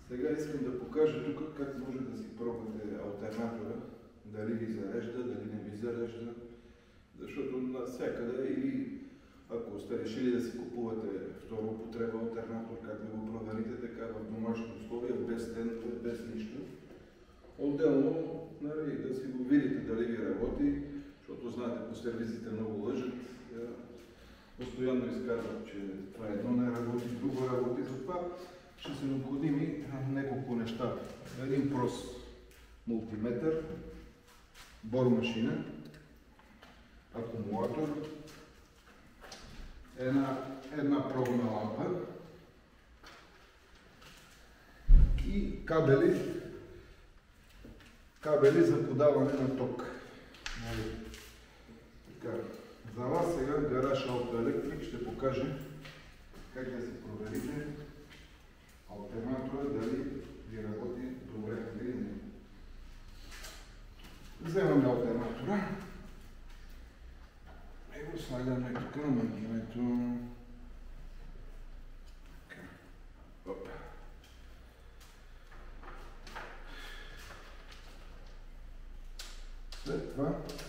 Сега искам да покажа тук как може да си пробвате алтернатора, дали ви зарежда, дали не ви зарежда, защото навсякъде или ако сте решили да си купувате втора употреба алтернатор, как да го проверите така в домашни условия, без стенове, без нищо. Отделно, нали, да си го видите дали ви работи, защото знаете, по сервизите много лъжат. Постоянно изказват, че това едно не работи, друго работи, затова ще са необходими няколко неща. Един прост мултиметър, бормашина, акумулатор, една пробна лампа и кабели за подаване на ток. Така. За вас сега Гараж Автоелектрик ще покаже как да си проверите алтернатора дали ви работи добре или не. Вземаме алтернатора и го слагаме тук на магнето. След това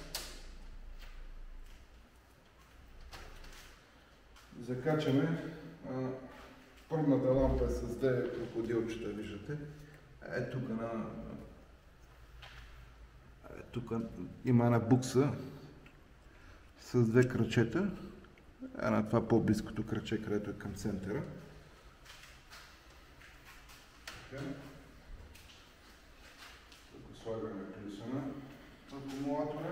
закачаме пробната лампа е с две крокодилчета, виждате. Тук има една букса с две крачета. На това по-близкото краче, където е към центъра. Тук слагаме плюса на акумулатора.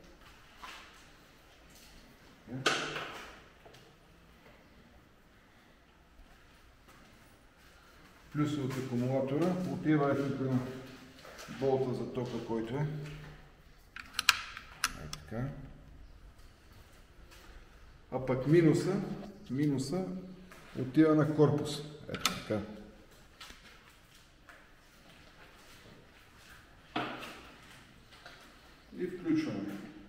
Плюса от акумулатора отива тук на болта за тока, който е. Така. А пък минуса отива на корпус. Ето така. И включваме.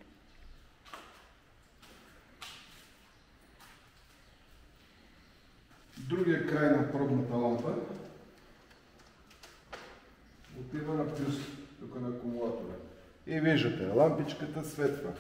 Другия край на пробната лампа отива на плюс, тук на акумулатора. И виждате, лампичката светва.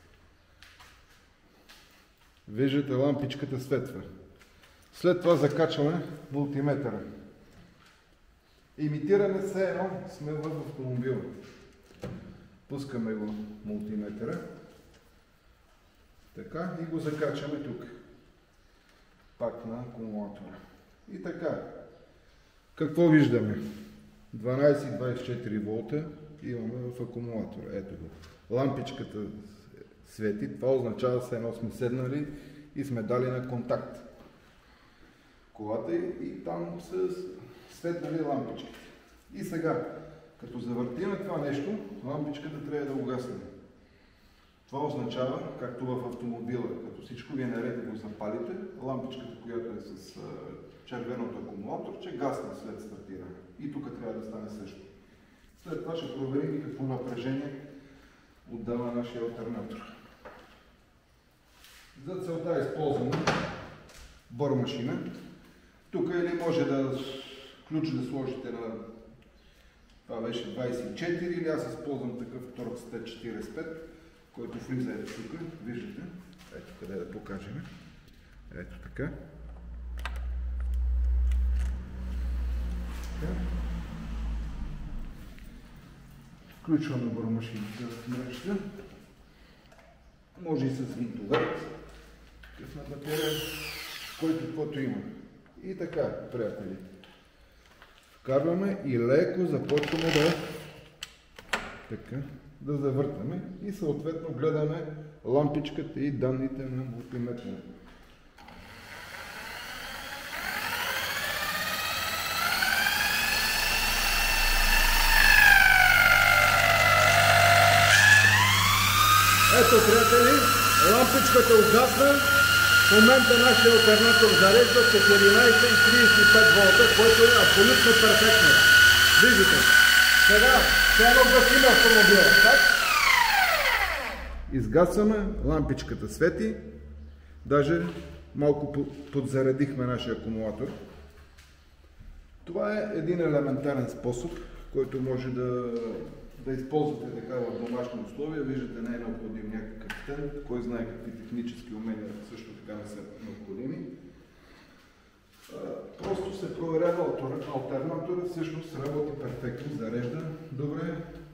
Виждате, лампичката светва. След това закачваме мултиметъра. Имитираме все едно сме в автомобила. Пускаме го мултиметъра. Така и го закачаме тук. Пак на акумулатора. И така. Какво виждаме? 12-24 волта имаме в акумулатора. Ето го. Лампичката свети. Това означава се едно сме седнали и сме дали на контакт колата и там са светнали лампичките. И сега, като завъртиме това нещо, лампичката трябва да угасне. Това означава, както в автомобила, като всичко ви е наред да го запалите, лампичката, която е с червеното акумулаторче, гасне след стартиране. И тук трябва да стане също. След това ще проверим какво напрежение отдава нашия алтернатор. За целта използваме бормашина. Тук или може да ключ да сложите на това беше 24, или аз използвам такъв Torx T45, който влиза ето тук, виждате, ето къде да покажем, ето така. Включваме бормашината в мрежата, може и с винтовет, такъв на батерия, който каквото има. И така, приятели, вкарваме и леко започваме да завъртаме и съответно гледаме лампичката и данните на мултиметъра. Ето, приятели, лампичката угасна. В момента нашия алтернатор зарежда 14,35 волта, което е абсолютно перфектно. Виждате. Сега, едно гасим автомобила, так? Изгасваме, лампичката свети. Даже малко подзаредихме нашия акумулатор. Това е един елементарен способ, който може да използвате така в домашни условия. Виждате, не е необходим някакъв стенд, кой знае какви технически умения също така не са необходими. Просто се проверява алтернатора, всъщност работи перфектно, зарежда добре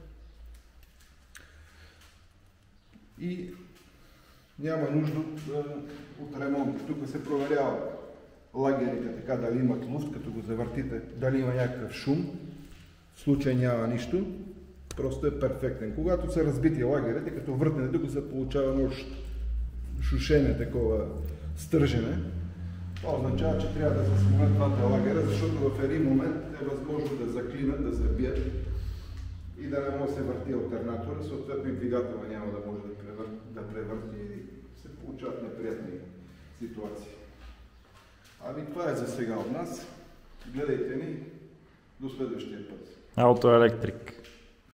и няма нужда от ремонт. Тук се проверява лагерите така, дали имат луфт, като го завъртите, дали има някакъв шум. В случай няма нищо, просто е перфектен. Когато са разбити лагерите, като въртнете, тук се получава едно шушене, такова стържене. Това означава, че трябва да се сменят двата лагера, защото в един момент е възможно да заклинат, да забият и да не може да се върти алтернатора, съответно и двигателя няма да може да превърти и се получават неприятни ситуации. Ами това е за сега от нас. Гледайте ни до следващия път. Autoelectric.